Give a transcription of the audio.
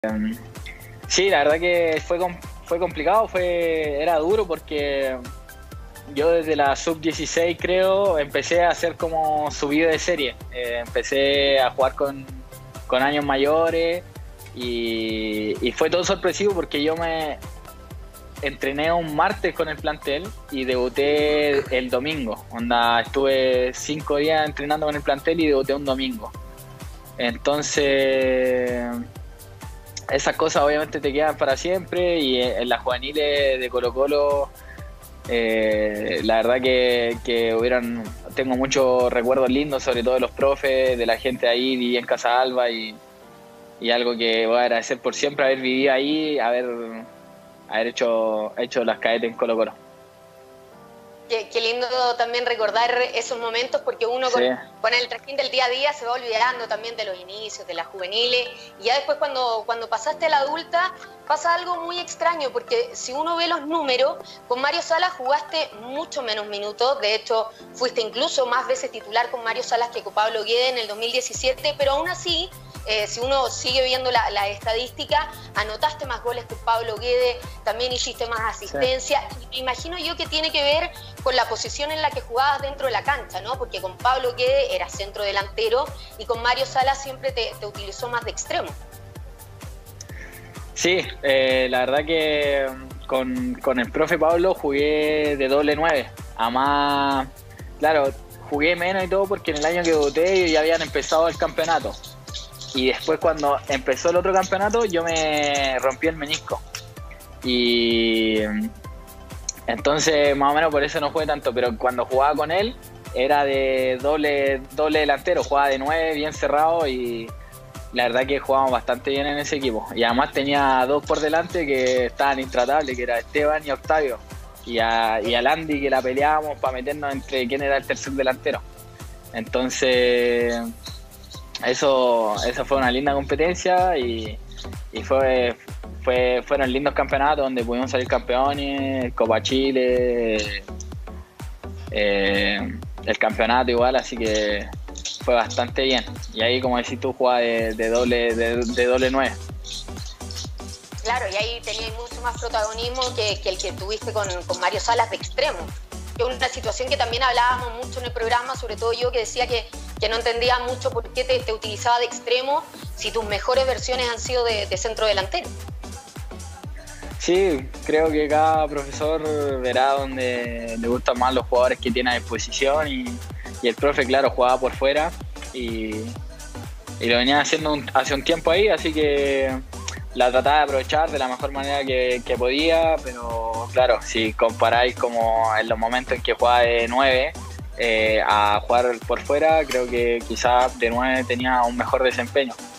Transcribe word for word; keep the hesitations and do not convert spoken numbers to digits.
Sí, la verdad que fue, fue complicado, fue, era duro porque yo desde la sub dieciséis creo empecé a hacer como subido de serie. Eh, empecé a jugar con, con años mayores y, y fue todo sorpresivo porque yo me entrené un martes con el plantel y debuté el domingo. Onda, estuve cinco días entrenando con el plantel y debuté un domingo. Entonces, esas cosas obviamente te quedan para siempre y en las juveniles de Colo-Colo, eh, la verdad que, que hubieron, tengo muchos recuerdos lindos, sobre todo de los profes, de la gente ahí, viví en Casa Alba y, y algo que voy a agradecer por siempre, haber vivido ahí, haber, haber hecho, hecho las cadetes en Colo-Colo. Qué, qué lindo también recordar esos momentos porque uno sí. con, con el trajín del día a día se va olvidando también de los inicios, de las juveniles, y ya después cuando, cuando pasaste a la adulta pasa algo muy extraño porque si uno ve los números, con Mario Salas jugaste mucho menos minutos, de hecho fuiste incluso más veces titular con Mario Salas que con Pablo Guede en el dos mil diecisiete, pero aún así Eh, si uno sigue viendo la, la estadística, anotaste más goles que Pablo Guede, también hiciste más asistencia. Sí. Me imagino yo que tiene que ver con la posición en la que jugabas dentro de la cancha, ¿no? Porque con Pablo Guede eras centro delantero y con Mario Salas siempre te, te utilizó más de extremo. Sí, eh, la verdad que con, con el profe Pablo jugué de doble nueve. Además, claro, jugué menos y todo porque en el año que debuté ya habían empezado el campeonato. Y después cuando empezó el otro campeonato yo me rompí el menisco y entonces más o menos por eso no jugué tanto, pero cuando jugaba con él era de doble, doble delantero, jugaba de nueve bien cerrado y la verdad que jugábamos bastante bien en ese equipo y además tenía dos por delante que estaban intratables, que era Esteban y Octavio, y a, y a Landy que la peleábamos para meternos entre quién era el tercer delantero. Entonces Eso, eso fue una linda competencia y, y fue, fue, fueron lindos campeonatos donde pudimos salir campeones, Copa Chile, eh, el campeonato igual, así que fue bastante bien. Y ahí, como decís tú, jugabas de, de, doble, de, de doble nueve. Claro, y ahí tenías mucho más protagonismo que, que el que tuviste con, con Mario Salas de extremo. Que es una situación que también hablábamos mucho en el programa, sobre todo yo que decía que, que no entendía mucho por qué te, te utilizaba de extremo si tus mejores versiones han sido de, de centro delantero. Sí, creo que cada profesor verá donde le gustan más los jugadores que tiene a disposición y, y el profe, claro, jugaba por fuera y, y lo venía haciendo un, hace un tiempo ahí, así que la trataba de aprovechar de la mejor manera que, que podía, pero claro, si comparáis como en los momentos en que jugaba de nueve eh, a jugar por fuera, creo que quizás de nueve tenía un mejor desempeño.